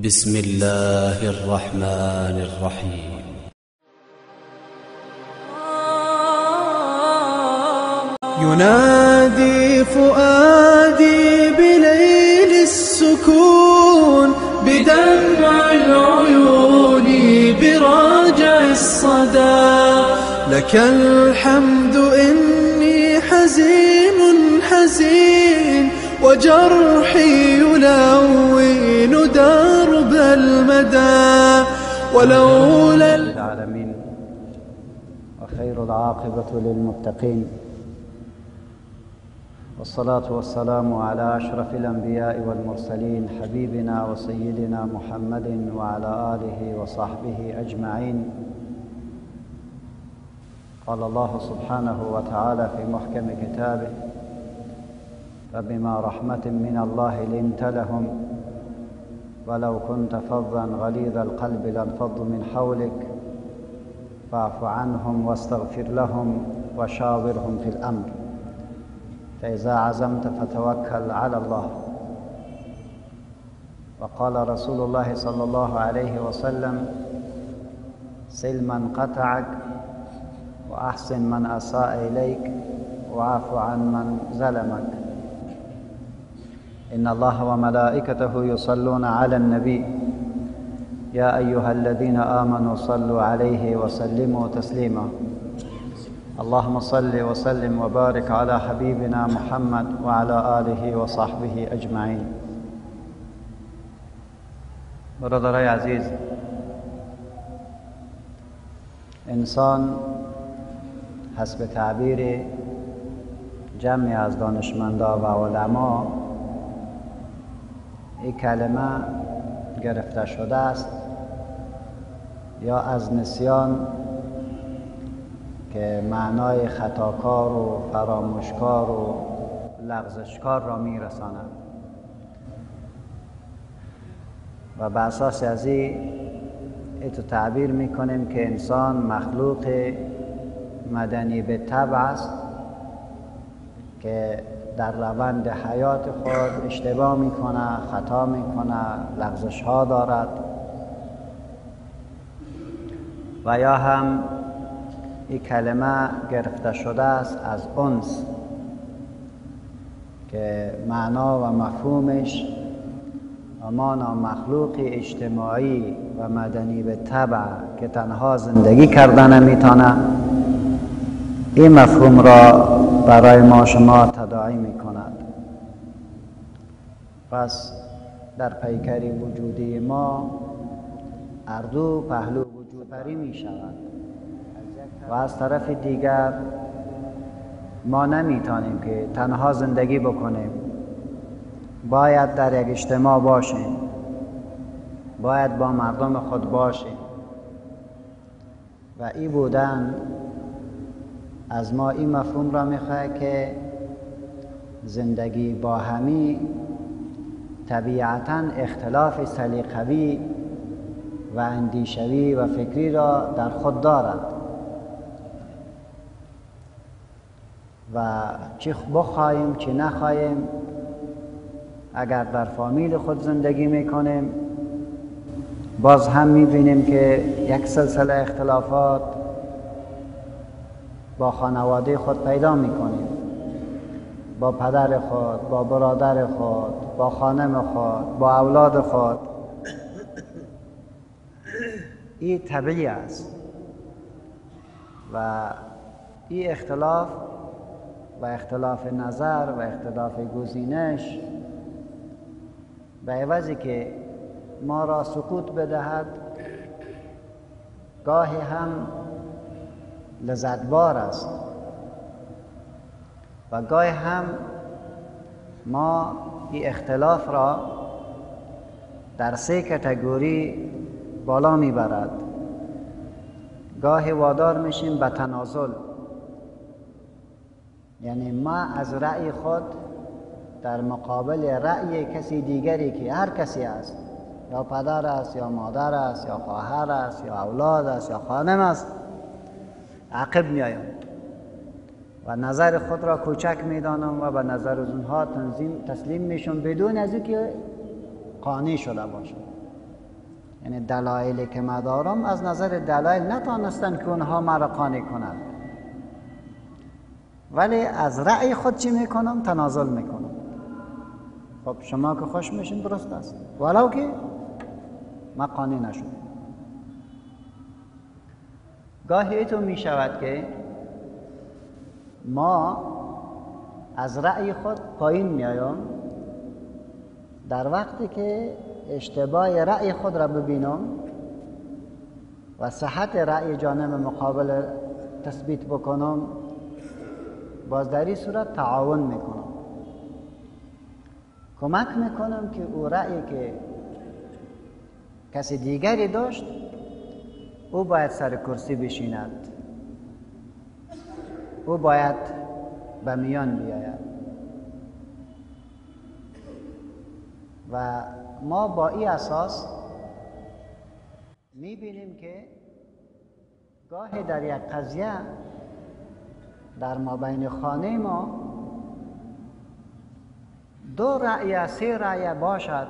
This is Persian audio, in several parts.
بسم الله الرحمن الرحيم. ينادي فؤادي بليل السكون، بدمع العيون براجع الصدى. لك الحمد إني حزين حزين، وجرحي يلون درب المدى. ولولا العالمين، وخير العاقبة للمتقين، والصلاة والسلام على أشرف الأنبياء والمرسلين، حبيبنا وسيدنا محمد وعلى آله وصحبه أجمعين. قال الله سبحانه وتعالى في محكم كتابه: فبما رحمة من الله لنت لهم ولو كنت فظا غليظ القلب لانفضوا من حولك فاعف عنهم واستغفر لهم وشاورهم في الأمر فإذا عزمت فتوكل على الله. وقال رسول الله صلى الله عليه وسلم: سل من قطعك، وأحسن من أساء إليك، واعف عن من ظلمك. إن الله وملائكته يصلون على النبي يا أيها الذين آمنوا صلوا عليه وسلموا تسليما. اللهم صل وسلم وبارك على حبيبنا محمد وعلى آله وصحبه أجمعین. برادرای عزیز، انسان حسب تعبیر جمعی از دانشمندان و علما این کلمه گرفته شده است یا از نسیان که معنای خطاکار و فراموشکار و لغزشکار را میرساند و به اساس از این تعبیر میکنیم که انسان مخلوق مدنی به طبع است که در روند حیات خود اشتباه میکنه، خطا میکنه، لغزش ها دارد و یا هم این کلمه گرفته شده است از انس که معنا و مفهومش همانا مخلوق اجتماعی و مدنی به طبع که تنها زندگی کردن نمیتونه. این مفهوم را برای ما شما تداعی میکند. پس در پیکری وجودی ما اردو پهلو وجود پری می شود و از طرف دیگر ما نمیتونیم که تنها زندگی بکنیم. باید در یک اجتماع باشیم، باید با مردم خود باشیم و این بودن از ما این مفهوم را میخواه که زندگی با همی طبیعتاً اختلاف سلیقوی و اندیشوی و فکری را در خود دارد و چی بخواهیم چی نخواهیم، اگر در فامیل خود زندگی میکنیم باز هم میبینیم که یک سلسله اختلافات با خانواده خود پیدا میکنیم، با پدر خود، با برادر خود، با خانم خود، با اولاد خود. این طبیعی است و این اختلاف و اختلاف نظر و اختلاف گزینش به عوضی که ما را سکوت بدهد گاهی هم لذتبار است و گاهی هم ما این اختلاف را در 3 کاتگوری بالا میبرد. گاهی وادار میشیم به تنازل، یعنی ما از رأی خود در مقابل رأی کسی دیگری که هر کسی است، یا پدر است یا مادر است یا خواهر است یا اولاد است یا خانم است، عقب میایم و نظر خود را کوچک میدانم و به نظر از اونها تسلیم میشم بدون از اینکه قانع شده باشم. یعنی دلایلی که من دارم از نظر دلایل نتانستن که اونها مرا قانع کنند، ولی از رأی خود چی میکنم؟ تنازل میکنم. خب شما که خوش میشین درست است، ولو که من قانع نشدم. گاهی تو میشود که ما از رأی خود پایین میایم، در وقتی که اشتباه رأی خود را ببینم و صحت رأی جانب مقابل تثبیت بکنم، باز در این صورت تعاون میکنم، کمک میکنم که او رأیی که کسی دیگری داشت او باید سر کرسی بشیند، او باید به میان بیاید. و ما با این اساس میبینیم که گاهی در یک قضیه در مابین خانه ما 2 رأی 3 رأی باشد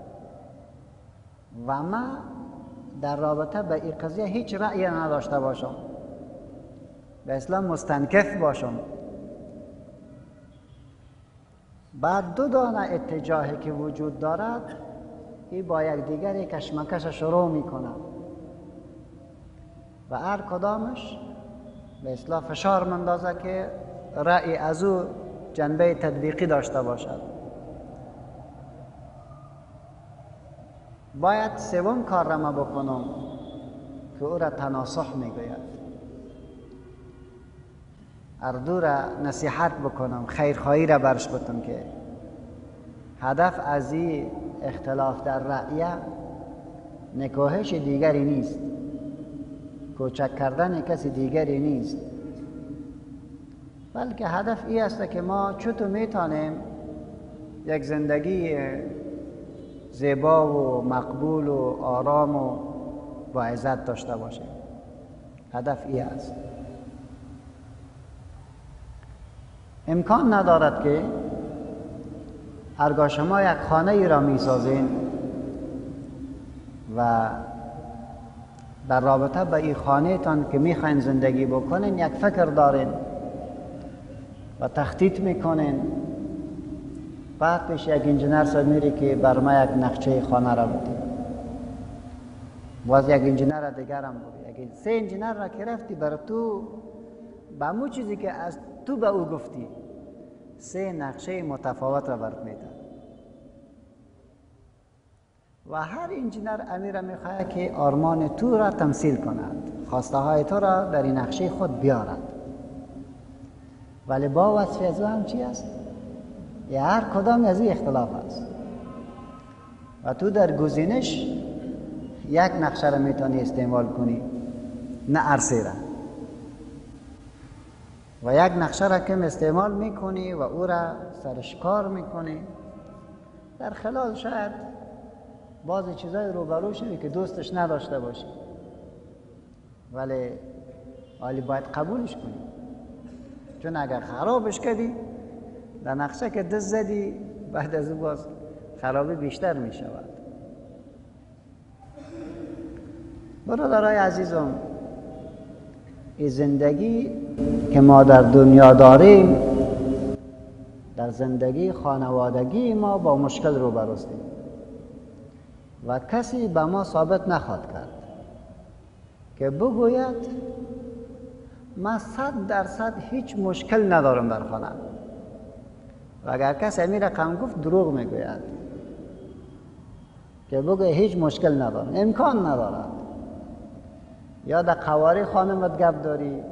و من در رابطه به این قضیه هیچ رأی نداشته باشم، به اسلام مستنکف باشم، بعد 2 دانه اتجاهی که وجود دارد این با یک دیگری کشمکش شروع میکنه و هر کدامش به اصطلاح فشار مندازه که رأی از او جنبه تطبیقی داشته باشد. باید 3 کار را ما بکنم که او را تناصح میگوید، اردو را نصیحت بکنم، خیرخواهی را برش بکنم که هدف از این اختلاف در رأی نکوهش دیگری نیست، کوچک کردن کسی دیگری نیست، بلکه هدف این است که ما چطور میتونیم یک زندگی زیبا و مقبول و آرام و با عزت داشته باشیم. هدف این است. امکان ندارد که هرگاه شما یک خانه ای را میسازین و در رابطه به این خانه تان که میخواین زندگی بکنین یک فکر دارین و تخطیط میکنین، بعد پیش یک انجینر صاحب میری که بر ما یک نقشه خانه را بده، باز یک انجینر دیگر هم بده، یک 3 انجینر را که رفتی بر تو به همون چیزی که از تو به او گفتی 3 نقشه متفاوت را برات میده و هر انجینر امیر میخواهد که آرمان تو را تمثیل کند، خواسته های تو را در این نقشه خود بیارد، ولی با وصف از او هم چی است؟ یا هر کدام از این اختلاف است و تو در گزینش یک نقشه را میتونی استعمال کنی، نه عرصه را، و یک نقشه را که استعمال میکنی و او را سرشکار میکنی، در خلال شاید بعضی چیزای روبرو شوی که دوستش نداشته باشی، ولی حالی باید قبولش کنی، چون اگر خرابش کردی در نقشه که دست زدی بعد از او باز خرابی بیشتر می شود. برادرای عزیزم، این زندگی که ما در دنیا داریم، در زندگی خانوادگی ما با مشکل روبروستیم و کسی به ما ثابت نخواهد کرد که بگوید من 100% هیچ مشکل ندارم در خانه، و اگر کسی همین رقم گفت دروغ میگوید که بگوید هیچ مشکل ندارم. امکان ندارد. یا در قواری خانمت گپ داری،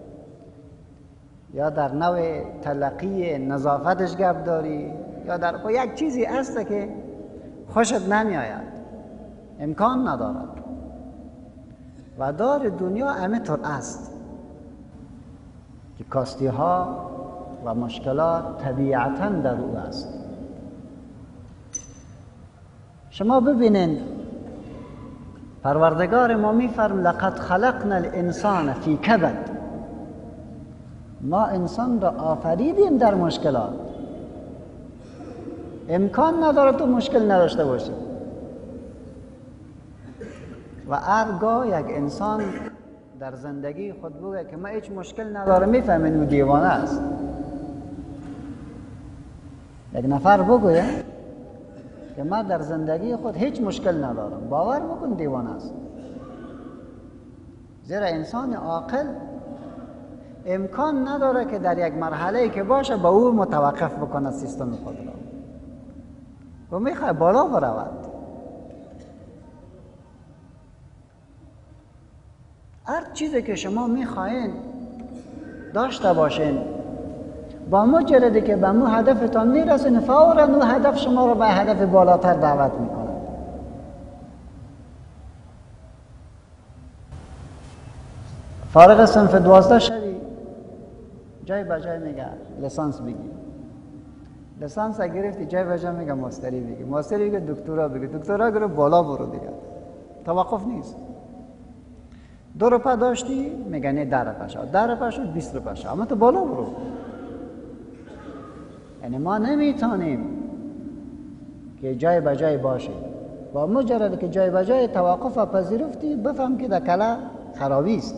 یا در نوع تلقی نظافتش گپ داری، یا در یک چیزی هست که خوشت نمیآید، امکان ندارد. و دار دنیا همه طور است که کاستی ها و مشکلات طبیعتاً در او است. شما ببینید پروردگار ما میفرم لقد خلقنا الانسان فی کبد، ما انسان را آفریدیم در مشکلات. امکان نداره تو مشکل نداشته باشی. و هرگاه یک انسان در زندگی خود بگه که من هیچ مشکل ندارم، میفهمین او دیوانه است. یک نفر بگویه که من در زندگی خود هیچ مشکل ندارم، باور بکن دیوانه است. زیرا انسان عاقل امکان نداره که در یک مرحله که باشه با او متوقف بکنه سیستم خود را و میخواه بالا برود. هر چیزی که شما میخواین داشته باشین، با مجردی که به مو هدفتان میرسین فوراً او هدف شما رو به هدف بالاتر دعوت میکنه. فارغ صنف 12 شوی، جای به جای میگه لیسانس بگی، لیسانس گرفتی جای به جای میگه ماستری بگی، ماستری میگه دکترا بگی، دکترا گرفت بالا برو دیگه، توقف نیست. 2 روپه داشتی میگه نه 10 روپه شد، 10 روپه شد 20 روپه شد، اما تو بالا برو. یعنی ما نمیتونیم که جای به جای باشه، با مجرد که جای به جای توقف پذیرفتی بفهم که در کله خرابی است.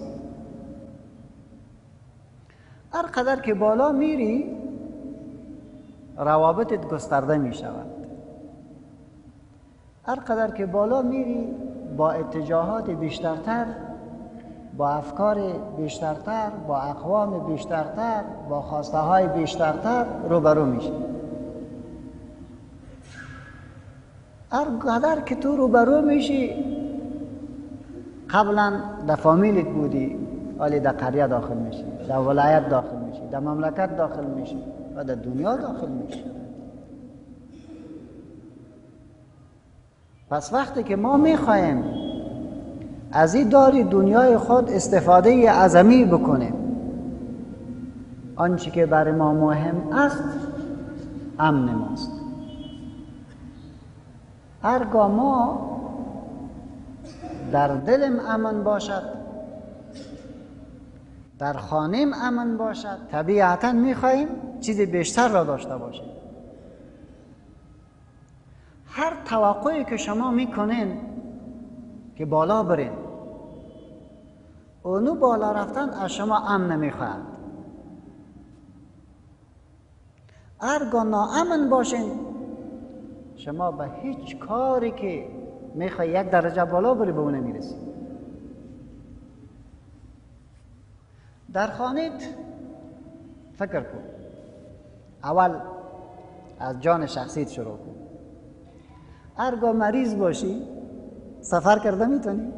هر قدر که بالا میری روابطت گسترده می شود. هر قدر که بالا میری با اتجاهات بیشترتر، با افکار بیشترتر، با اقوام بیشترتر، با خواسته های بیشترتر روبرو میشی. هر قدر که تو روبرو میشی، قبلا در فامیلت بودی، ولی در قریه داخل میشی، در ولایت داخل میشی، در مملکت داخل میشی و در دنیا داخل میشی. پس وقتی که ما میخوایم از این داری دنیای خود استفاده اعظمی بکنیم، آنچه که برای ما مهم است امن ماست. هرگاه ما در دلم امن باشد، در خانم امن باشد، طبیعتا میخواهیم چیز بیشتر را داشته باشیم. هر توقعی که شما میکنین که بالا برین، اونو بالا رفتن از شما امن نمیخواهد. هرگاه ناامن باشین، شما به هیچ کاری که میخوای 1 درجه بالا بری به اون نمیرسی. در خانه‌ت فکر کن، اول از جان شخصیت شروع کن. هرگاه مریض باشی سفر کرده میتونی؟ نه،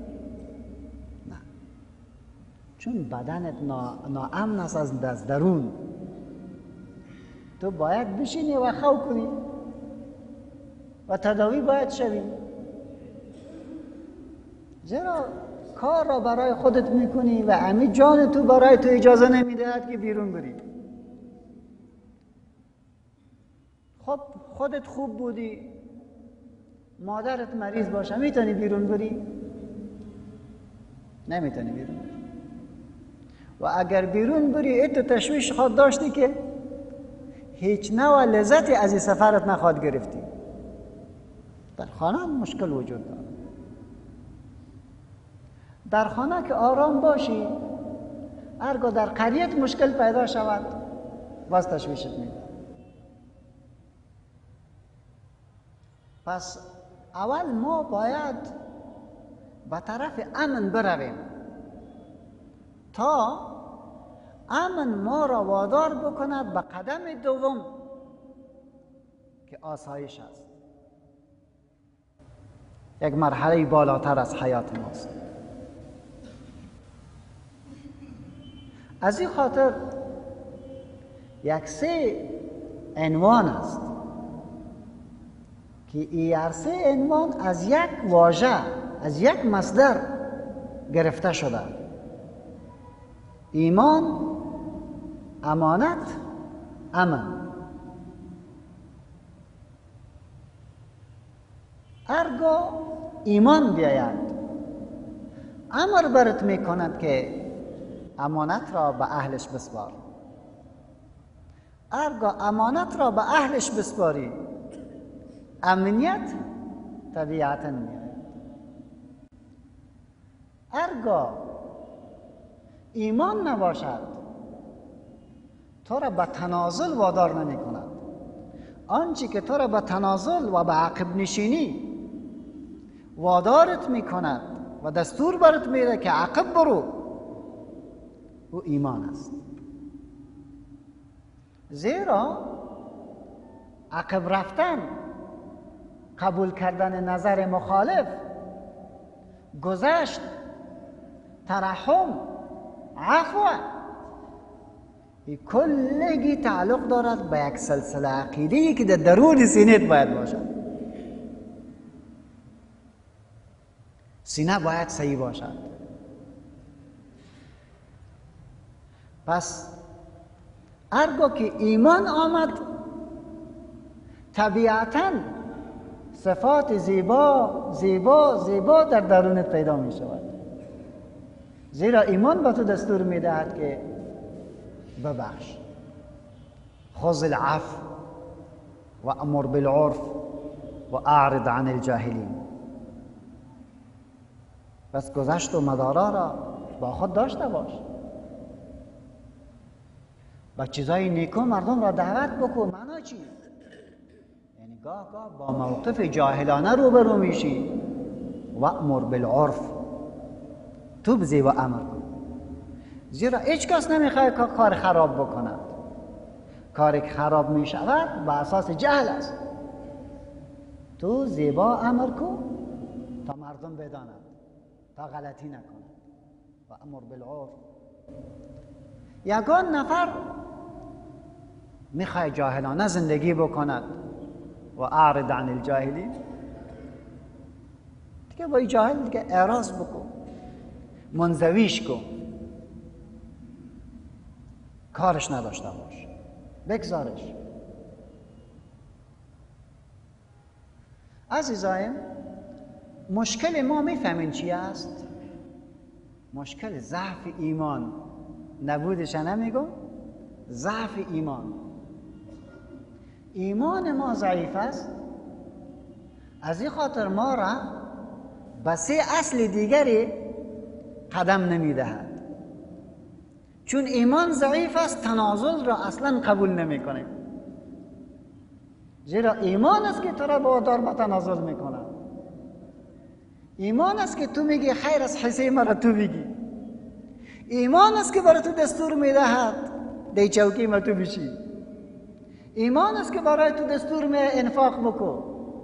چون بدنت ناامن است از درون. تو باید بشینی و خو کنی و تداوی باید شوی، زیرا کار را برای خودت میکنی و همین جان تو برای تو اجازه نمیدهد که بیرون بری. خب خودت خوب بودی، مادرت مریض باشه، میتونی بیرون بری؟ نمیتونی بیرون بری. و اگر بیرون بری ات تشویش خود داشتی که هیچ نوع لذتی از این سفرت نخواد گرفتی. در خانه مشکل وجود داره. در خانه که آرام باشی، هرگاه در قریت مشکل پیدا شود باز تشویشت میده. پس اول ما باید به طرف امن برویم تا امن ما را وادار بکند به قدم دوم که آسایش است. یک مرحله بالاتر از حیات ماست. از این خاطر یک 3 عنوان است که این هر 3 عنوان از یک واژه، از یک مصدر گرفته شده: ایمان، امانت، امن. هرگاه ایمان بیاید امر برت میکند که امانت را به اهلش بسپار. هرگاه امانت را به اهلش بسپاری، امنیت طبیعتا میاد. هرگاه ایمان نباشد تو را به تنازل وادار نمی کند. آنچه که تو را به تنازل و به عقب نشینی وادارت می کند و دستور برات میده که عقب برو، او ایمان است. زیرا عقب رفتن، قبول کردن نظر مخالف، گذشت، ترحم، عفو، این کلگی تعلق دارد به یک سلسله عقیده‌ای که در درون سینه‌ت باید باشد. سینه باید صحیح باشد. پس هرگاه که ایمان آمد، طبیعتاً صفات زیبا زیبا زیبا در درونت پیدا می شود. زیرا ایمان به تو دستور می دهد که ببخش، خذ العفو و امر بالعرف و اعرض عن الجاهلین. بس گذشت و مدارا را با خود داشته باش، با چیزای نیکو مردم را دعوت بکن. معنا چی؟ یعنی گاه گاه با موقف جاهلانه روبرو میشی و امر بالعرف، تو بزی و امر کن. زیرا هیچ کس نمیخواد که کار خراب بکند. کاری که خراب میشود به اساس جهل است. تو زیبا امر کن تا مردم بدانند، تا غلطی نکنند. و امر بالعرف. یگان نفر میخواد جاهلانه زندگی بکند و اعرض عن الجاهلین، دیگه با جاهل دیگه اعراض بکن، منزویش کن، کارش نداشته باش، بگذارش. عزیزایم، مشکل ما میفهمین چی است؟ مشکل ضعف ایمان نبودش نمیگم، ضعف ایمان. ایمان ما ضعیف است، از این خاطر ما را به سه اصل دیگری قدم نمیدهد. چون ایمان ضعیف است، تنازل را اصلا قبول نمی کنیم. زیرا ایمان است که تو را وادار به تنازل میکنه. ایمان است که تو میگی خیر از حصه مرا تو بگی. ایمان است که برای تو دستور میدهد دی چوکی ما تو بشی. ایمان است که برای تو دستور می انفاق بکن،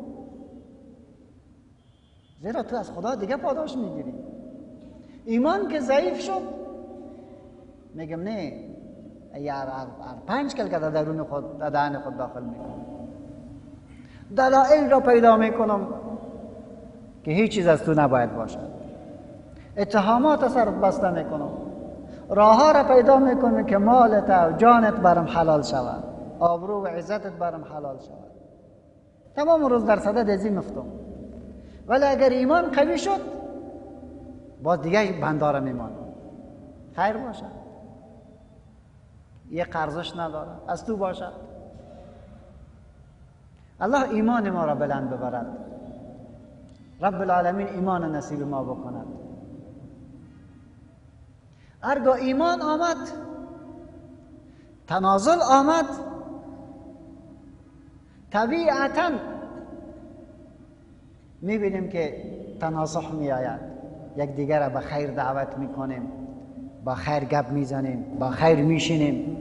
زیرا تو از خدا دیگه پاداش میگیری. ایمان که ضعیف شد، میگم نه یار 5 کل که در درون خود در دهن خود داخل میکنم، دلایل را پیدا میکنم که هیچ چیز از تو نباید باشد، اتهامات سر بسته میکنم، راه ها را پیدا میکنم که مالت و جانت برم حلال شود، آبرو و عزتت برم حلال شود. تمام روز در صدد ازی مفتم. ولی اگر ایمان قوی شد، باز دیگه بنداره میمانم. خیر باشد، یه قرضش نداره، از تو باشد. الله ایمان ما را بلند ببرد. رب العالمین ایمان نصیب ما بکند. هرگاه ایمان آمد، تنازل آمد، طبیعتاً میبینیم که تناصح می آید. یک دیگر را به خیر دعوت میکنیم، با خیر گپ میزنیم، با خیر میشینیم،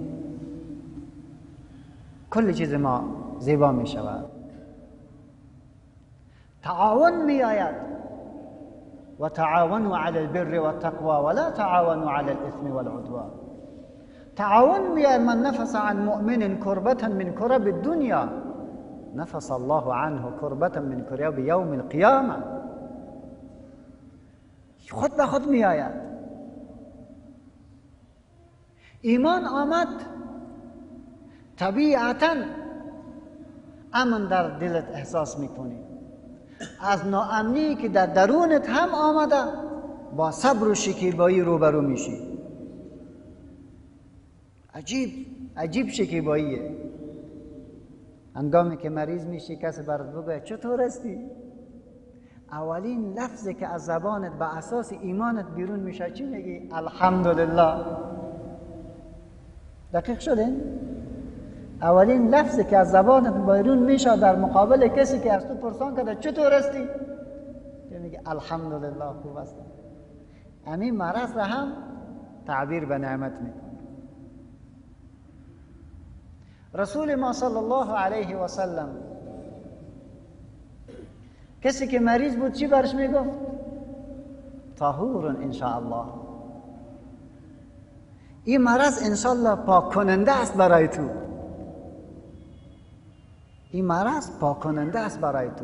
کل چیز ما زیبا می شود. تعاون می آید و تعاونوا علی البر والتقوى ولا تعاونوا علی الاثم والعدوان. تعاون می آید. من نفس عن مؤمن کربة من کرب الدنیا نفس الله عنه کربة من کرب یوم القیامه. خود به خود می آید. ایمان آمد، طبیعتاً امن در دلت احساس میکنی. از ناامنی که در درونت هم آمده، با صبر و شکیبایی روبرو میشی. عجیب شکیباییه. هنگامی که مریض میشی، کسی برات بگه چطور هستی؟ اولین لفظی که از زبانت به اساس ایمانت بیرون میشه چی میگی؟ الحمدلله. دقیق شدین؟ اولین لفظی که از زبانت بیرون میشه در مقابل کسی که از تو پرسان کرده چطور هستی؟ میگی الحمدلله خوب هستم. همین مرض را هم تعبیر به نعمت میکنه. رسول ما صلی الله علیه و سلم کسی که مریض بود چی برش میگفت؟ طهور ان شاء الله. این مرض ان شاء الله پاک کننده است برای تو. این مرض پاک کننده است برای تو.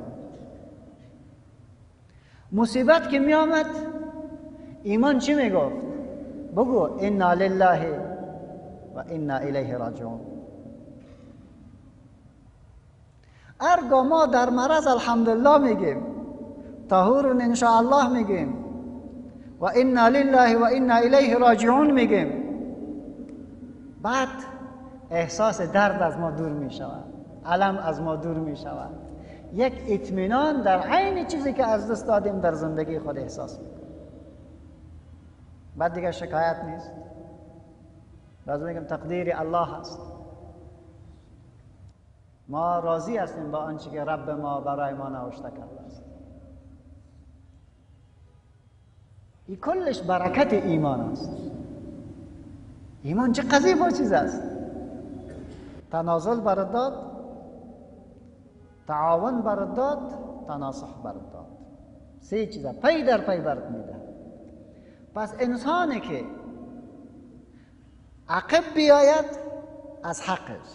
مصیبت که می آمد ایمان چی می گفت؟ بگو انا لله و انا الیه راجعون. ارگاه ما در مرض الحمدلله میگیم، طهور ان شاء الله میگیم و انا لله و انا الیه راجعون میگیم، بعد احساس درد از ما دور می شود، الم از ما دور می شود، یک اطمینان در عین چیزی که از دست دادیم در زندگی خود احساس می کنیم. بعد دیگه شکایت نیست، بعد میگم تقدیر الله هست، ما راضی هستیم با آنچه که رب ما برای ما نوشته کرده است. این کلش برکت ایمان است. ایمان چه قضیه چیز است؟ تنازل برات داد، تعاون برات داد، تناصح برات داد. سه چیزا پی در پی برات میده. پس انسانی که عقب بیاید از حقش،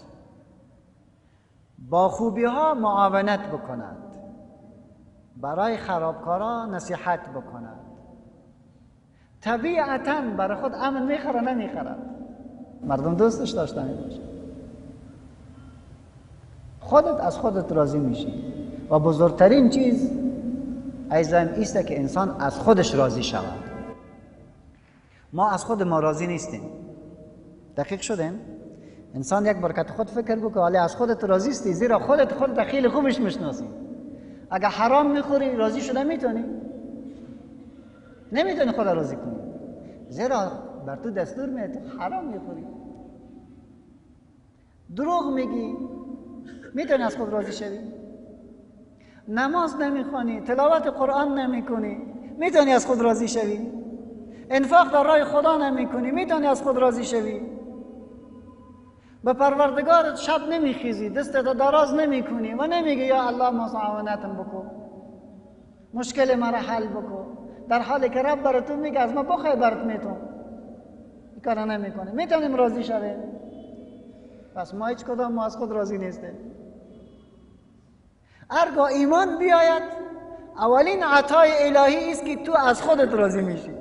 با خوبی ها معاونت بکند، برای خرابکارا نصیحت بکند، طبیعتاً برای خود امن میخره نمیخره، مردم دوستش داشته میباشه، خودت از خودت راضی میشی. و بزرگترین چیز ایزم ایسته که انسان از خودش راضی شود. ما از خود ما راضی نیستیم. دقیق شدیم؟ انسان یک برکت خود فکر بکنه ولی از خودت راضی استی، زیرا خودت خیلی خوبش میشناسی. اگر حرام میخوری راضی شده میتونی؟ نمیتونی خود راضی کنی، زیرا بر تو دستور میده حرام میخوری. دروغ میگی، میتونی از خود راضی شوی؟ نماز نمیخوانی، تلاوت قرآن نمیکنی، میتونی از خود راضی شوی؟ انفاق در راه خدا نمیکنی، میتونی از خود راضی شوی؟ به پروردگارت شب نمیخیزی، دستت دراز نمیکنی و نمیگی یا الله معاونتم بکن، مشکل مرا حل بکن، در حالی که رب برای تو میگه از ما بخوای برات میتون، این کارا نمیکنی، میتونیم راضی شویم؟ پس ما هیچ کدام ما از خود راضی نیستیم. ارگاه ایمان بیاید اولین عطای الهی است که تو از خودت راضی میشی،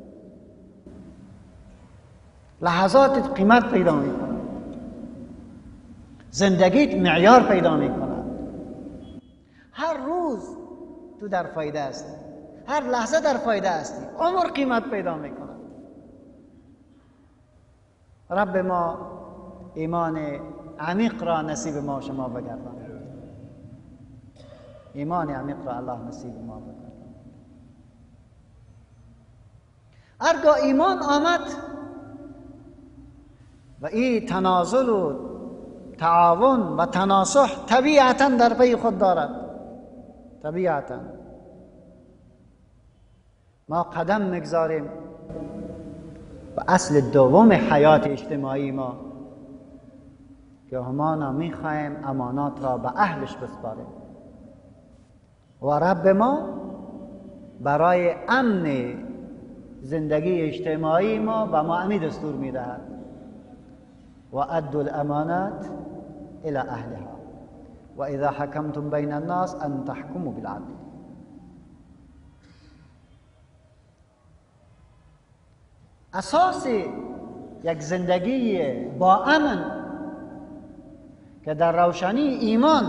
لحظاتت قیمت پیدا میکنه، زندگیت معیار پیدا میکنه، هر روز تو در فایده هستی، هر لحظه در فایده هستی، عمر قیمت پیدا میکنه. رب ما ایمان عمیق را نصیب ما شما بگردان، ایمان عمیق را الله نصیب ما بگردان. هرگاه ایمان آمد و این تنازل و تعاون و تناصح طبیعتا در پی خود دارد، طبیعتا ما قدم میگذاریم و اصل دوم حیات اجتماعی ما که همانا میخوایم امانات را به اهلش بسپاریم و رب ما برای امن زندگی اجتماعی ما به ما امی دستور میدهد و ادوا الامانات الى اهلها و اذا حکمتم بین الناس ان تحکموا بالعدل. اساس یک زندگی با امن که در روشنی ایمان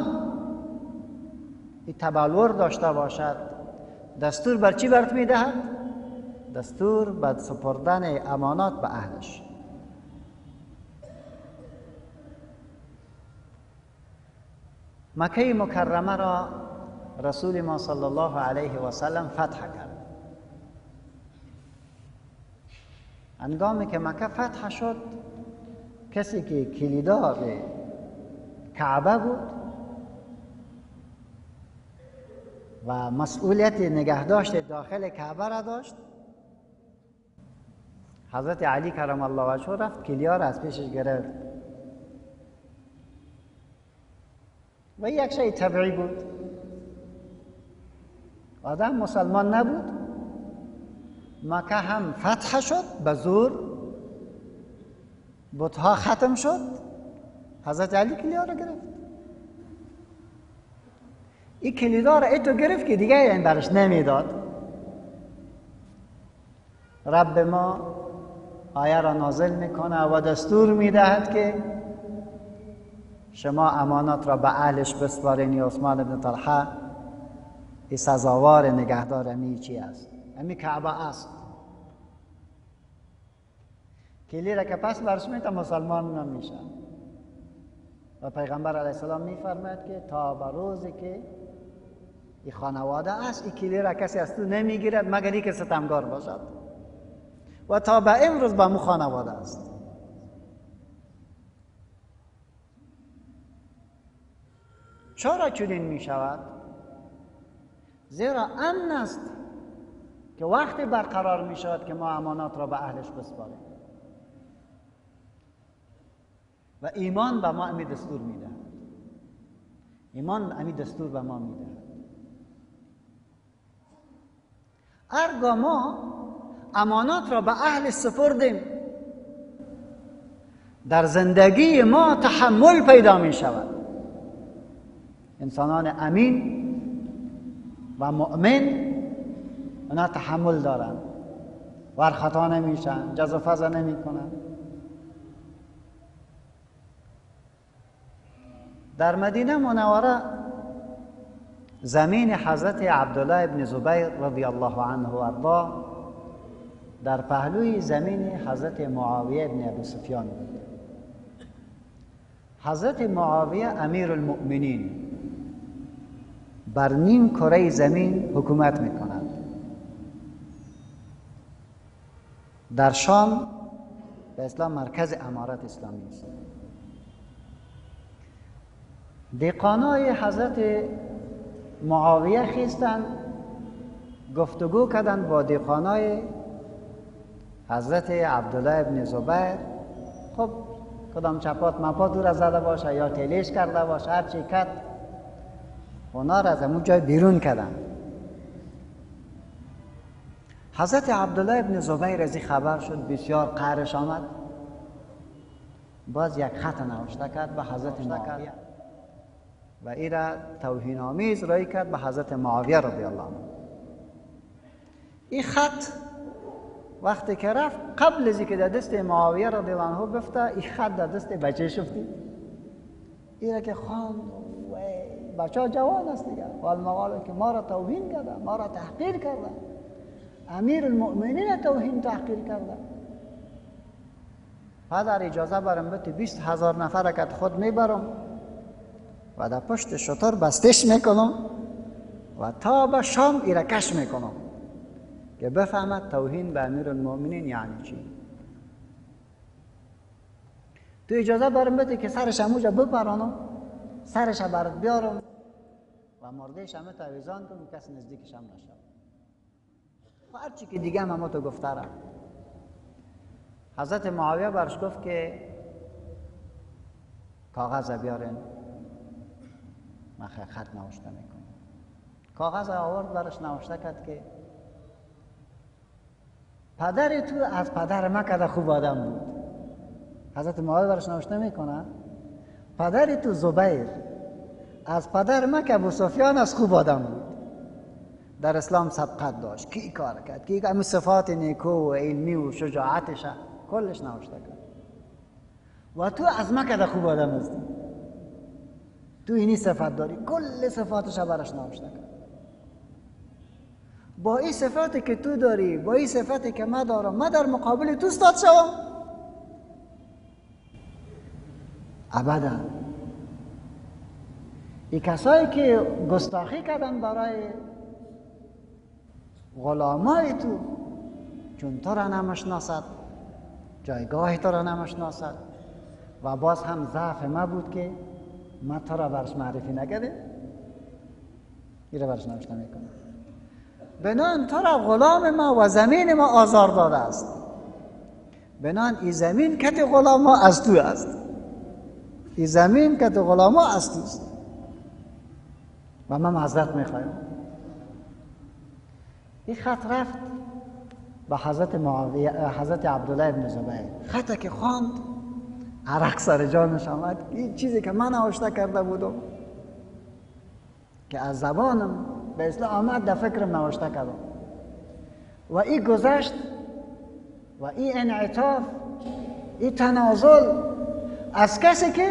تبلور داشته باشد، دستور بر چی برات میدهد؟ دستور بر سپردن امانات به اهلش. مکه مکرمه را رسول ما صلی الله علیه و سلم فتح کرد. هنگامی که مکه فتح شد، کسی که کلیدار کعبه بود و مسئولیت نگهداشت داخل کعبه را داشت، حضرت علی کرم الله وجهه رفت کلیدار از پیشش گرفت و یک شی طبیعی بود. آدم مسلمان نبود، مکه هم فتح شد به زور، بت‌ها ختم شد، حضرت علی کلیدار را گرفت. این کلیدار را ایتو گرفت که دیگه این برش نمیداد. رب ما آیه را نازل میکنه و دستور میدهد که شما امانات را به اهلش بسپارین. عثمان بن طلحه این سزاوار نگهدار امی چی است؟ امی کعبه است. کلی را که پس برش میده مسلمان نمیشه. و پیغمبر علیه السلام میفرماید که تا به روزی که این خانواده است، این کلی را کسی از تو نمیگیرد مگر اینکه ستمگار باشد، و تا به امروز با مو خانواده است. چرا چنین می شود؟ زیرا امن است که وقتی برقرار می شود که ما امانات را به اهلش بسپاریم و ایمان به ما امی دستور می دهد. ایمان امی دستور به ما می دهد. ارگاه ما امانات را به اهل سپردیم، در زندگی ما تحمل پیدا می شود. انسانان امین و مؤمن اونا تحمل دارن، ور خطا نمیشن، جز و فضا نمی کنن. در مدینه منوره زمین حضرت عبدالله ابن زبیر رضی الله عنه و ارضاه در پهلوی زمین حضرت معاویه ابن ابی سفیان بود. حضرت معاویه امیر المؤمنین بر نیم کره زمین حکومت میکند. در شام به اسلام مرکز امارت اسلامی است. دیقانای حضرت معاویه خیستند، گفتگو کردند با دیقانای حضرت عبدالله ابن زبیر. خب کدام چپات مپات دور از زده باشه یا تلیش کرده باشه، هر چی کرد اونا را از همون جای بیرون کردن. حضرت عبدالله ابن زبیر از این خبر شد، بسیار قهرش آمد، باز یک خط نوشته کرد به حضرت معاویه و این را توهین آمیز رای کرد به حضرت معاویه رضی الله عنه. این خط وقتی که رفت، قبل از اینکه در دست معاویه رضی الله عنه بفته، این خط در دست بچه شفتی. این را که خواند، بچه ها جوان است دیگه، والمقال که ما را توهین کرده، ما را تحقیر کرده، امیر المؤمنین توهین تحقیر کرده. پدر اجازه برم بده 20,000 نفر که خود میبرم و در پشت شتر بستش میکنم و تا به شام ایره کش میکنم که بفهمد توهین به امیر المؤمنین یعنی چی. تو اجازه برم بده که سرش هموجا بپرانم، سرش برات بیارم و مردهش همه تعویزان کنم، کسی نزدیکش هم نشد. هر چی که دیگه هم تو گفته را. حضرت معاویه برش گفت که کاغذ بیارن، من خط نوشته میکنم. کاغذ آورد برش نوشته کرد که پدر تو از پدر من کده خوب آدم بود. حضرت معاویه برش نوشته میکنه پدر تو زبیر از پدر من که ابو سفیان از خوب آدم بود، در اسلام سبقت داشت، کی کار کرد، کی همه صفات نیکو و علمی و شجاعتش کلش نوشته کرد. و تو از من که خوب آدم هستی، تو اینی صفت داری، کل صفاتش برش نوشته کرد. با این صفاتی که تو داری، با این صفاتی که من دارم، من در مقابل تو استاد شوم؟ ابدا. این کسایی که گستاخی کردن برای غلامای تو، چون تو را نمیشناسد، جایگاه تو را نمیشناسد و باز هم ضعف ما بود که ما تو را برش معرفی نکرده، این را برش نوشته میکنه. بنان تو را غلام ما و زمین ما آزار داده است، بنان این زمین کت غلام ما از تو است، این زمین کت غلام ما از تو است و ما معذرت میخوایم. این خط رفت به حضرت معاویه، حضرت عبدالله ابن زبیر. خطی که خواند عرق سر جانش آمد. این چیزی که من نوشته کرده بودم که از زبانم به اصلاح آمد در فکرم نوشته کردم و این گذشت و این انعطاف، این تنازل از کسی که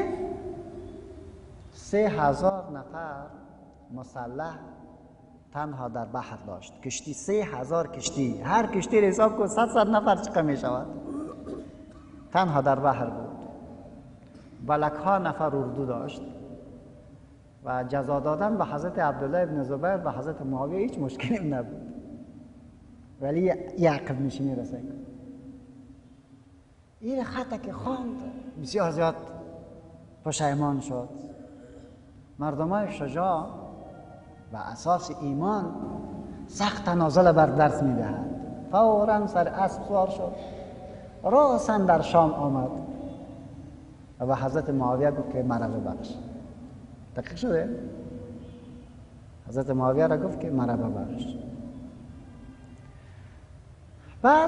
3000 نفر مسلح تنها در بحر داشت. کشتی 3000 کشتی، هر کشتی را حساب کن 100 نفر چقدر می شود، تنها در بحر بود. بلک ها نفر اردو داشت و جزا دادن به حضرت عبدالله ابن زبیر و حضرت معاویه هیچ مشکلی نبود، ولی یه عقب نشینی رسید. این خطی که خواند بسیار زیاد پشیمان شد. مردمای شجاع و اساس ایمان سخت تنازل بر درس میدهد. فوراً سر اسب سوار شد، راساً در شام آمد و حضرت معاویه گفت که مرا ببخش. دقیق شده؟ حضرت معاویه را گفت که مرا ببخش. بعد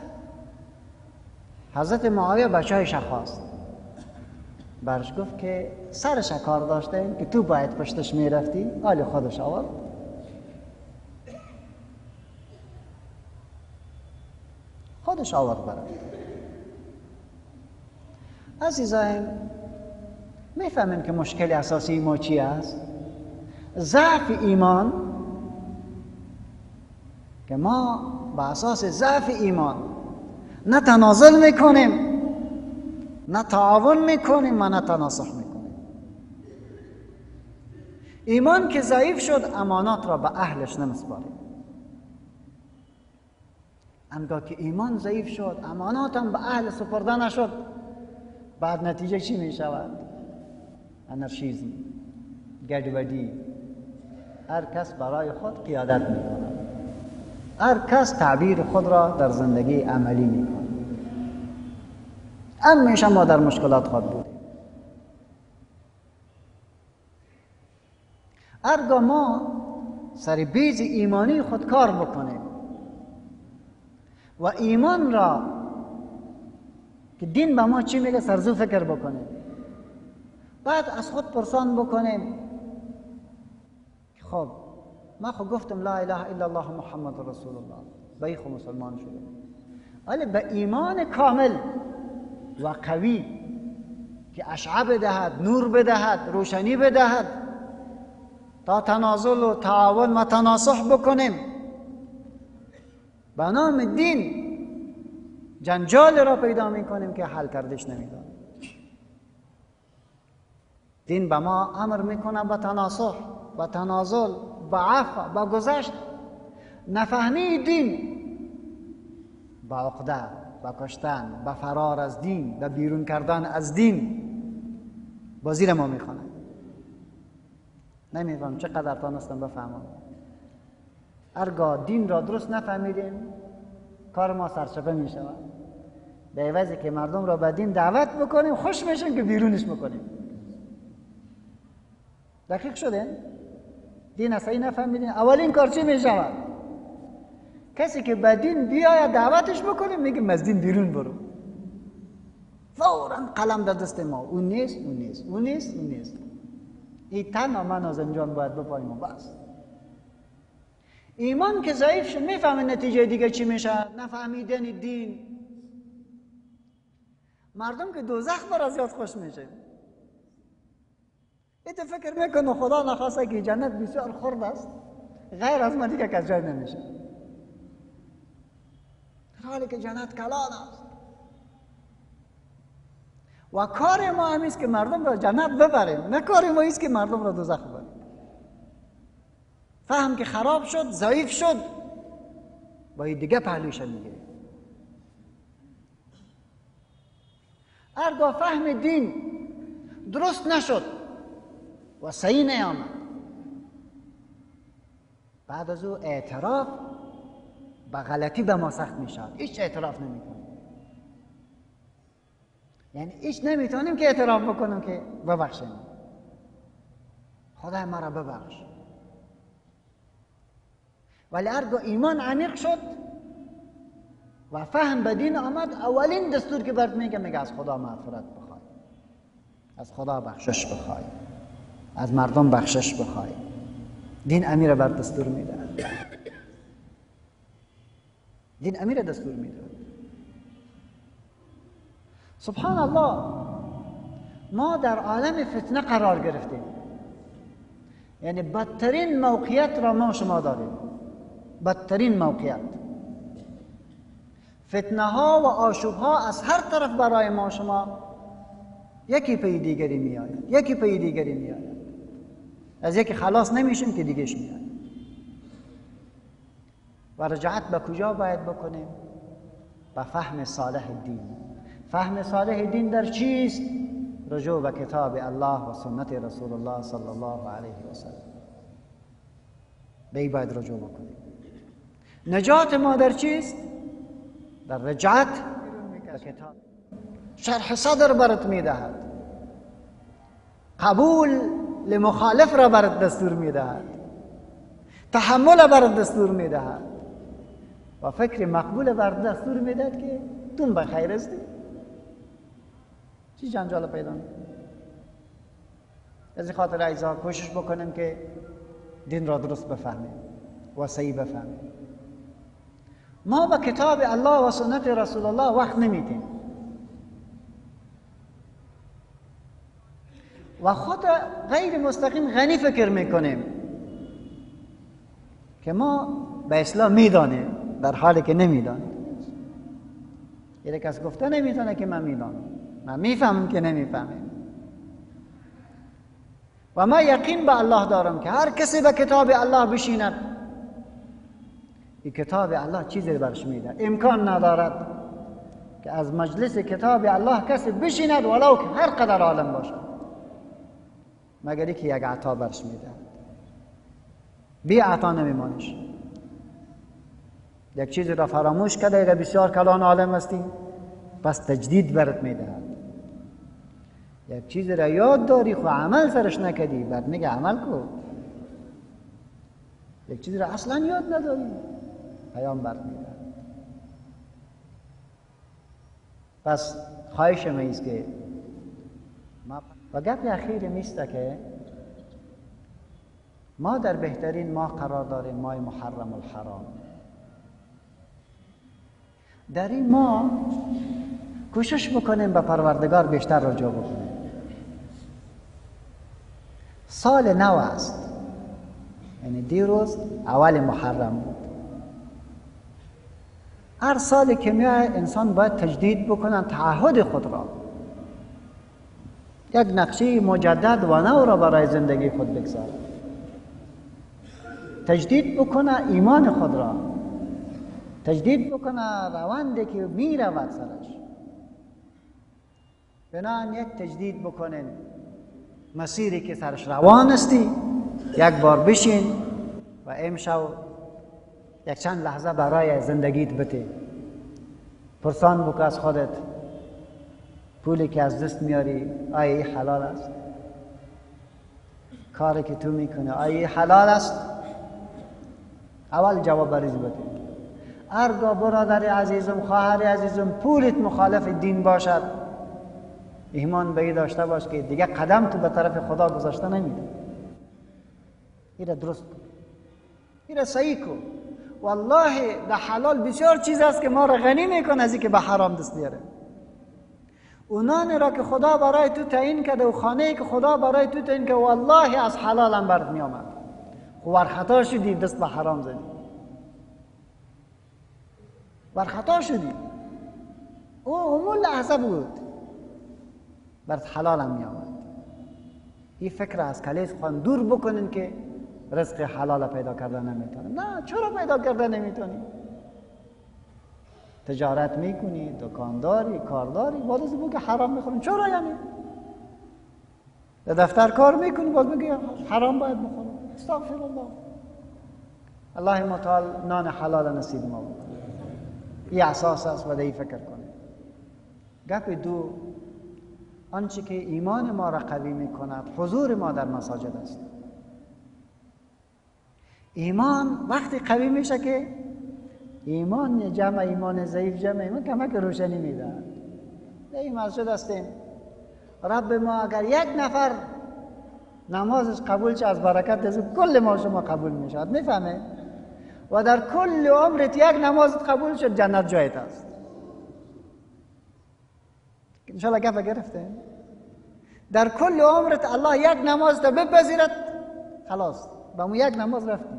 حضرت معاویه بچه‌ایش خواست، برش گفت که سرش کار داشته که تو باید پشتش میرفتی، حال خودش آورد. خودش آورد برد. عزیزان میفهمیم که مشکل اساسی ما چی است؟ ضعف ایمان، که ما با اساس ضعف ایمان نه تنازل میکنیم، نه تعاون میکنیم و نه تناصح میکنیم. ایمان که ضعیف شد امانات را به اهلش نمیسپاریم. انگاه که ایمان ضعیف شد امانات هم به اهل سپرده نشد، بعد نتیجه چی میشود؟ انارشیزم، گډوډی. هر کس برای خود قیادت میکنه، هر کس تعبیر خود را در زندگی عملی میکنه. همیشه ما در مشکلات خود بودیم. هرگاه ما سر بیز ایمانی خود کار بکنیم و ایمان را که دین به ما چی میگه سرزو فکر بکنیم، بعد از خود پرسان بکنیم خب ما خود گفتم لا اله الا الله محمد رسول الله، به این خود مسلمان شده، ولی به ایمان کامل و قوی که اشعه بدهد، نور بدهد، روشنی بدهد تا تنازل و تعاون و تناصح بکنیم، به نام دین جنجال را پیدا میکنیم که حل کردش نمیدانیم. دین به ما امر میکنه به تناصح، به تنازل، به عفو، به گذشت. نفهمی دین به عقده، به کشتن، به فرار از دین، به بیرون کردن از دین بازی ما میخونه. نمیفهم چقدر تانستم بفهمم. هرگاه دین را درست نفهمیدیم کار ما سرچپه میشود. به عوضی که مردم را به دین دعوت بکنیم خوش میشن که بیرونش بکنیم. دقیق شده؟ دین اصلا نفهمیدین اولین کار چی میشود؟ کسی که به دین بیاید دعوتش بکنیم میگیم از دین بیرون برو. فوراً قلم در دست ما، اون نیست، اون نیست، اون نیست، اون نیست. این تنها من از انجام باید بپاییم و بس. ایمان که ضعیف شد میفهمه نتیجه دیگه چی میشه؟ نفهمیدن دین. مردم که دوزخ برا زیاد خوش میشه. ایت فکر میکنه خدا نخواسته که جنت بسیار خرد است، غیر از ما دیگه کس جای نمیشه، حالی که جنت کلان است. و کار ما همیست که مردم را جنت ببریم، نه کار ما ایست که مردم را دوزخ ببریم. فهم که خراب شد، ضعیف شد، با دیگه پهلوش میگیره. هرگاه فهم دین درست نشد و صحیح نیامد، بعد از او اعتراف به غلطی به ما سخت میشد. هیچ اعتراف نمیکنیم، یعنی هیچ نمیتونیم که اعتراف بکنیم که ببخشیم، خدای ما را ببخش. ولی هرگاه ایمان عمیق شد و فهم به دین آمد، اولین دستور که برات میگه از خدا مغفرت بخوای، از خدا بخشش بخوای، از مردم بخشش بخوای. دین امیر بر دستور میده، دین امیر دستور میده. سبحان الله، ما در عالم فتنه قرار گرفتیم، یعنی بدترین موقعیت را ما شما داریم، بدترین موقعیت. فتنه ها و آشوب ها از هر طرف برای ما شما یکی پی دیگری می آید، یکی پی دیگری می آید. از یکی خلاص نمیشیم که دیگهش می آید. و رجعت به کجا باید بکنیم؟ به فهم صالح دین. فهم صالح دین در چیست؟ رجوع به کتاب الله و سنت رسول الله صلی الله علیه و سلم. به این باید رجوع بکنیم. نجات ما در چیست؟ در رجعت به کتاب. شرح صدر برات میدهد، قبول لمخالف را برات دستور میدهد، تحمل برات دستور میدهد و فکر مقبول برات دستور میدهد که تون به خیر هستی. چی جنجال پیدا میکنی؟ از این خاطر عزیزان کوشش بکنیم که دین را درست بفهمیم و صحیح بفهمیم. ما به کتاب الله و سنت رسول الله وقت نمیدیم و خود غیر مستقیم غنی فکر میکنیم که ما به اسلام میدانیم، در حالی که نمیدانیم. یه کس گفته نمیدانه که من میدانم، من میفهمم که نمیفهمم. و ما یقین به الله دارم که هر کسی به کتاب الله بشیند، این کتاب الله چیزی برش میده. امکان ندارد که از مجلس کتاب الله کسی بشیند ولو که هر قدر عالم باشد مگر که یک عطا برش میده. بی عطا نمیمانش. یک چیزی را فراموش کرده، اگر بسیار کلان عالم هستی پس تجدید برات میدهد. یک چیزی را یاد داری خو عمل سرش نکردی، بعد میگه عمل کو. یک چیزی را اصلا یاد نداری، پیام برات میده. پس خواهش من است که و گپ اخیر میسته که ما در بهترین ماه قرار داریم، ماه محرم الحرام. در این ماه کوشش بکنیم به پروردگار بیشتر رجوع بکنیم. سال نو است، یعنی دیروز اول محرم بود. هر سال که میاد انسان باید تجدید بکنه تعهد خود را، یک نقشه مجدد و نو را برای زندگی خود بگذارد، تجدید بکنه ایمان خود را، تجدید بکنه روندی که می رود سرش. بنابراین یک تجدید بکنین مسیری که سرش روان استی، یک بار بشین و امشب یک چند لحظه برای زندگیت بده. پرسان بکن از خودت، پولی که از دست میاری آیا این حلال است؟ کاری که تو میکنه آیا این حلال است؟ اول جواب بریز بده. هرگاه برادر عزیزم، خواهر عزیزم، پولت مخالف دین باشد، ایمان به این داشته باش که دیگه قدم تو به طرف خدا گذاشته نمیده. این را درست کن، این را صحیح کن. والله در حلال بسیار چیز است که ما را غنی میکنه از اینکه به حرام دست بیاره. اونان را که خدا برای تو تعیین کرده و خانه‌ای که خدا برای تو تعیین کرده، والله از حلال هم برات می آمد. ور خطا شدی دست به حرام زدی، ور خطا شدی، اون لحظه بود برات حلال هم می آمد. این فکر از کلیس خود دور بکنین که رزق حلال پیدا کردن نمیتونی. نه، چرا پیدا کردن نمیتونی؟ تجارت میکنی، دکانداری، کارداری، باز از بگو که حرام میخورین. چرا یعنی؟ در دفتر کار میکنی، باز میگی حرام باید بخورم. استغفر الله. الله متعال نان حلال نصیب ما بکنه. این اساس است و دیگه فکر کنه. گپ دو، آنچه که ایمان ما را قوی میکند حضور ما در مساجد است. ایمان وقتی قوی میشه که ایمان جمع ایمان ضعیف جمع ایمان کمک روشنی میده. در این مسجد هستیم، رب ما اگر یک نفر نمازش قبول شه از برکت از کل ما شما قبول میشود. میفهمه؟ و در کل عمرت یک نمازت قبول شد جنت جایت است. انشاءالله گفت گرفته؟ در کل عمرت الله یک نماز تا بپذیرد، خلاص با اون یک نماز رفتی.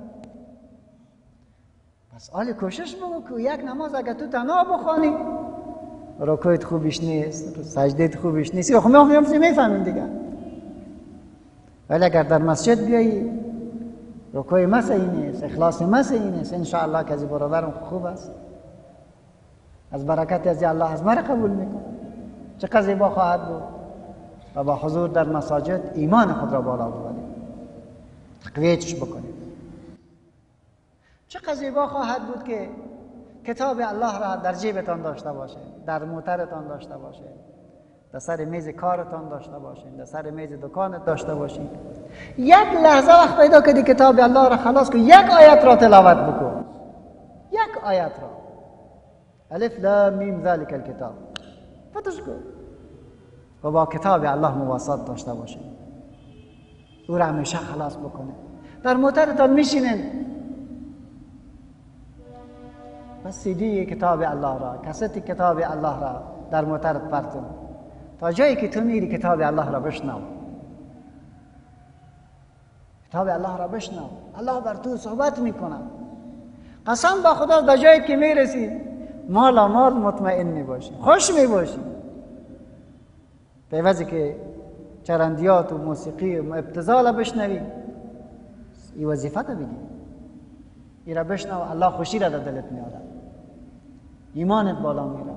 پس حالی کوشش بگو که یک نماز اگر تو تنها بخوانی رکوعت خوبش نیست، سجدت خوبش نیست، خب میفهمیم دیگه. ولی اگر در مسجد بیایی رکوع مسیحی نیست، اخلاص مسیحی نیست، انشاءالله که از برادرم خوب است، از برکت از الله از مرا قبول میکنه. چقدر زیبا خواهد بود و با حضور در مساجد ایمان خود را بالا ببرید، تقویتش بکنید. چقدر زیبا خواهد بود که کتاب الله را در جیبتان داشته باشه، در موترتان داشته باشه، در سر میز کارتان داشته باشین، در سر میز دکانت داشته باشین. یک لحظه وقت پیدا کردی کتاب الله را خلاص کن، یک آیت را تلاوت بکن، یک آیت را. الف لام میم ذلک الکتاب، فتش کن و با کتاب الله مواصلت داشته باشین، او را همیشه خلاص بکنه. در موترتان میشینین، بس سیدی کتاب الله را، کست کتاب الله را در موترت پرتون، تا جایی که تو میری کتاب الله را بشنو، کتاب الله را بشنو. الله بر تو صحبت میکنه. قسم با خدا در جایی که میرسی مالا مال مطمئن میباشی، خوش میباشی. به عوضی که چرندیات و موسیقی و ابتذال بشنوی، این وظیفت بگی، این را بشنو، الله خوشی را در دلت میاره، ایمانت بالا میره.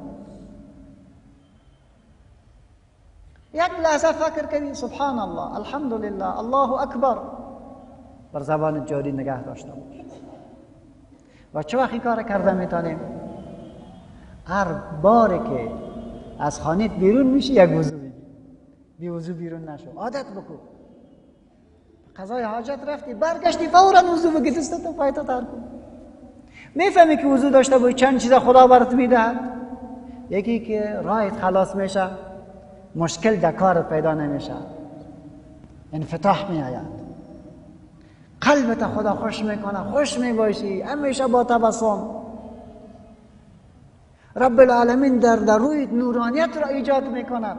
یک لحظه فکر کنی سبحان الله، الحمدلله، الله اکبر، بر زبان جاری نگه داشته باش. و چه وقتی کار کرده میتونیم؟ هر باره که از خانیت بیرون میشی یک وضو بگی، بی وضو بیرون نشو، عادت بکن. قضای حاجت رفتی برگشتی فورا وضو بگی، دستت پایت تر کن. میفهمی که وضو داشته باشی چند چیز خدا برات میدهد. یکی که راهت خلاص میشه، مشکل در کارت پیدا نمیشه، انفتاح میآید، قلبت خدا خوش میکنه، خوش میباشی، همیشه با تبسم. رب العالمین در روی نورانیت را ایجاد میکند.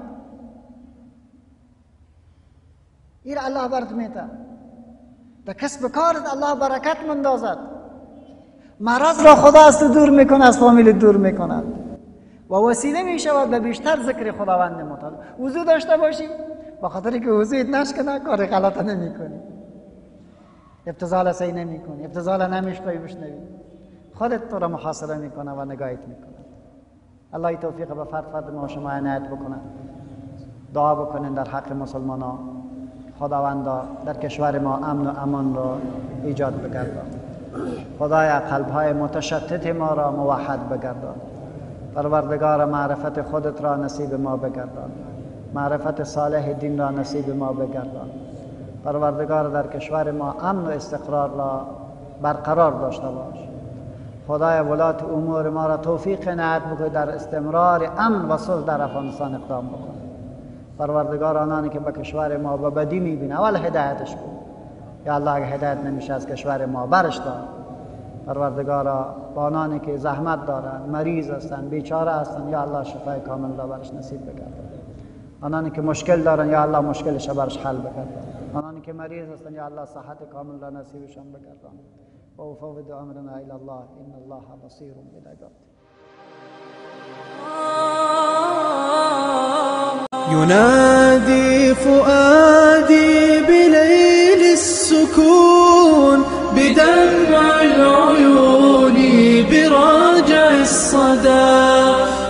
این الله برات میده. در کسب کارت الله برکت مندازد. مرض را خدا از تو دور میکنه، از فامیل دور میکند و وسیله میشود به بیشتر ذکر خداوند متعال. وضو داشته باشی، با خاطری که وضویت نشکنه کار غلط نمیکنی، ابتذال صحیح نمیکنی، ابتذال نمیشقی بشنوی، خودت تو را محاصره میکنه و نگاهت میکنه. الله توفیق به فرد ما شما عنایت بکنه. دعا بکنین در حق مسلمانان، خداوندا در کشور ما امن و امان را ایجاد بگردان. خدایا قلب‌های متشتت ما را موحد بگردان. پروردگار معرفت خودت را نصیب ما بگردان، معرفت صالح دین را نصیب ما بگردان. پروردگار در کشور ما امن و استقرار را برقرار داشته باش. خدای ولات امور ما را توفیق عنایت بکن در استمرار امن و صلح در افغانستان اقدام بکن. پروردگار آنانی که به کشور ما به بدی میبینه اول هدایتش کن. یا الله اگه هدایت نمیشه از کشور ما برش دار. پروردگارا با آنانی که زحمت دارن، مریض هستن، بیچاره هستن، یا الله شفای کامل را برش نصیب بگردان. آنانی که مشکل دارن یا الله مشکلش برش حل بگردان. آنانی که مریض هستن یا الله صحت کامل را نصیبشان بگردان. و افوض امرنا الی الله ان الله بصیر بالعباد. ينادي فؤادي بليل السكون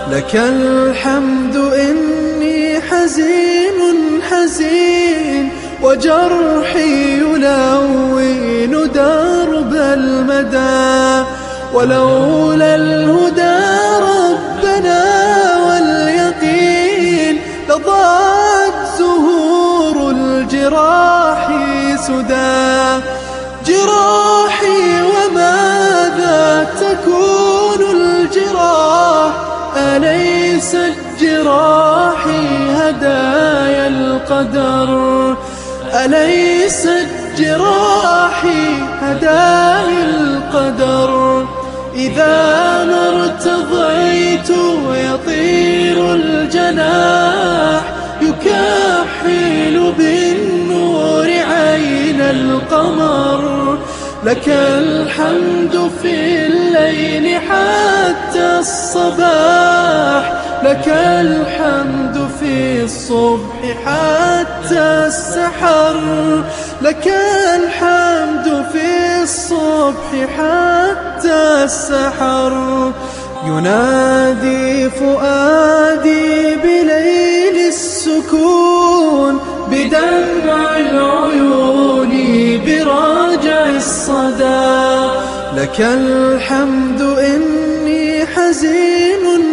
لك الحمد إني حزين حزين وجرحي يلون درب المدى، ولولا الهدى ربنا واليقين لضاعت زهور الجراح سدى. جراحي وماذا تكون الجراح، أليست جراحي هدايا القدر، أليست جراحي هدايا القدر. إذا ما ارتضيت يطير الجناح، يكحل بالنور عين القمر. لك الحمد في الليل حتى الصباح، لك الحمد في الصبح حتى السحر، لك الحمد في الصبح حتى السحر. ينادي فؤادي بليل السكون، بدمع العيون براجع الصدى. لك الحمد إني حزين